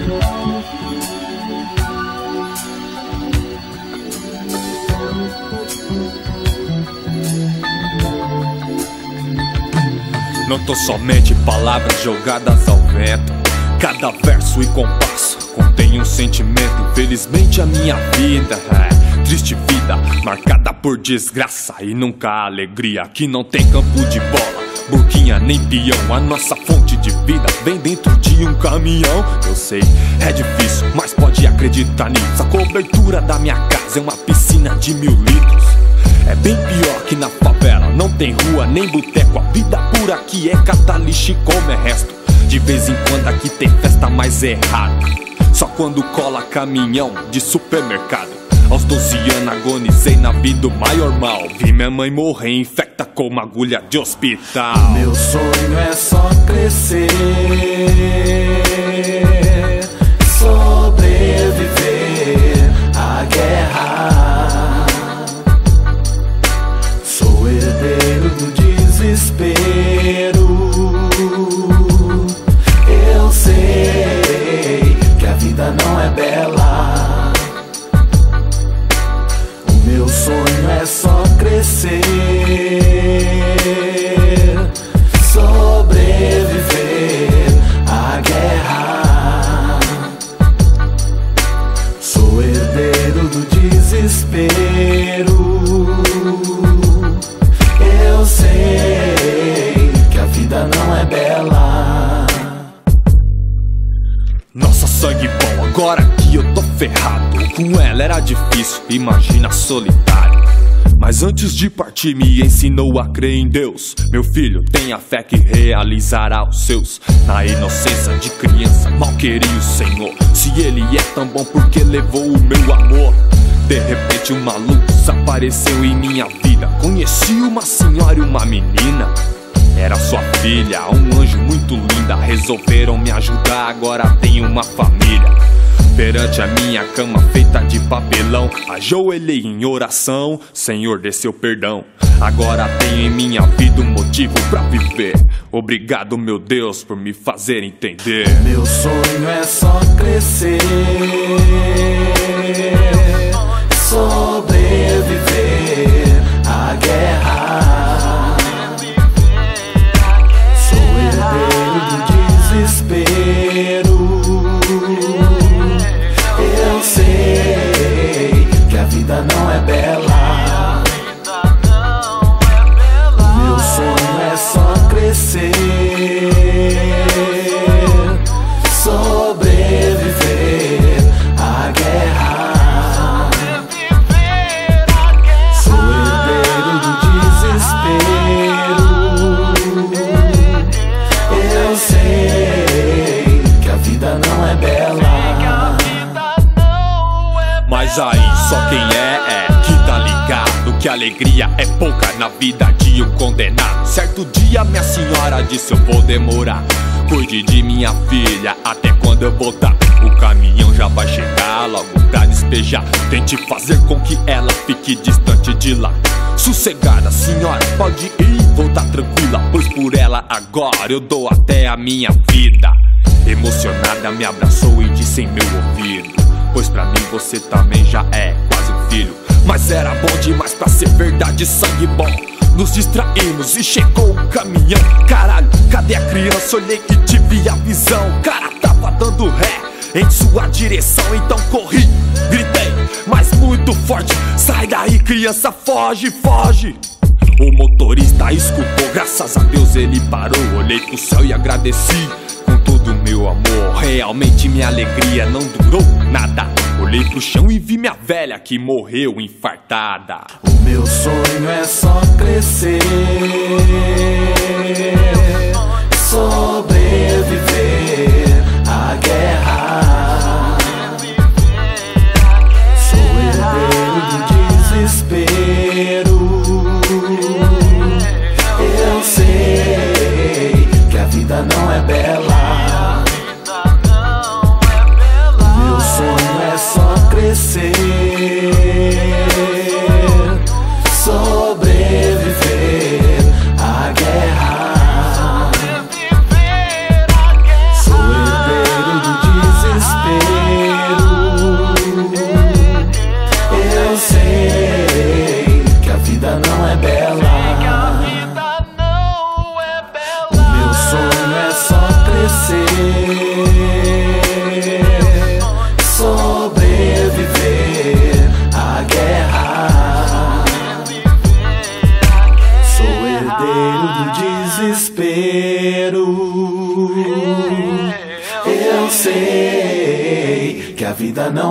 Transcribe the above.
Não tô somente palavras jogadas ao vento. Cada verso e compasso contém um sentimento. Infelizmente a minha vida é triste vida, marcada por desgraça e nunca alegria. Aqui não tem campo de bola, burquinha nem peão. A nossa fonte de vida vem dentro de um caminhão. Eu sei, é difícil, mas pode acreditar nisso. A cobertura da minha casa é uma piscina de 1000 litros. É bem pior que na favela, não tem rua nem boteco. A vida por aqui é catar lixo e comer resto. De vez em quando aqui tem festa, mas é raro. Só quando cola caminhão de supermercado. Aos 12 anos agonizei na vida o maior mal. Vi minha mãe morrer, infecta com uma agulha de hospital. Meu sonho é só crescer, sobreviver à guerra. Sou herdeiro do desespero. Eu sei que a vida não é bela. O meu sonho é só crescer, sobreviver à guerra. Sou herdeiro do desespero. Eu sei que a vida não é bela. Nossa, sangue bom, agora que eu tô ferrado. Com ela era difícil, imagina solitário. Mas antes de partir me ensinou a crer em Deus. Meu filho, tenha fé que realizará os seus. Na inocência de criança, mal queria o Senhor. Se Ele é tão bom, porque levou o meu amor? De repente uma luz apareceu em minha vida. Conheci uma senhora e uma menina. Era sua filha, um anjo muito linda. Resolveram me ajudar, agora tenho uma família. Perante a minha cama feita de papelão, ajoelhei em oração, Senhor, dê seu perdão. Agora tenho em minha vida um motivo pra viver. Obrigado, meu Deus, por me fazer entender. Meu sonho é só crescer, sobreviver à guerra. Sou herdeiro do desespero. Eu sei que a vida não é bela. O meu sonho é só crescer, sobreviver à guerra. Sou herdeiro do desespero. Eu sei que a vida não é bela. Mas aí só quem é que tá ligado que a alegria é pouca na vida de um condenado. Certo dia minha senhora disse: eu vou demorar, cuide de minha filha até quando eu voltar. O caminhão já vai chegar logo pra despejar. Tente fazer com que ela fique distante de lá. Sossegada, senhora, pode ir, voltar tranquila, pois por ela agora eu dou até a minha vida. Emocionada me abraçou e disse em meu ouvido: pois pra mim você também já é quase um filho. Mas era bom demais pra ser verdade, sangue bom. Nos distraímos e chegou o caminhão. Caralho, cadê a criança? Olhei e tive a visão. O cara tava dando ré em sua direção, então corri, gritei, mas muito forte: sai daí, criança, foge, foge. O motorista escutou, graças a Deus ele parou. Olhei pro céu e agradeci com todo o meu amor. Realmente minha alegria não durou nada. Olhei pro chão e vi minha velha que morreu infartada. O meu sonho é só crescer, sobreviver à guerra. Sou herdeiro do desespero. Eu sei que a vida não é bela. O meu sonho é só crescer, sobreviver à guerra. herdeiro do desespero. Eu sei que a vida não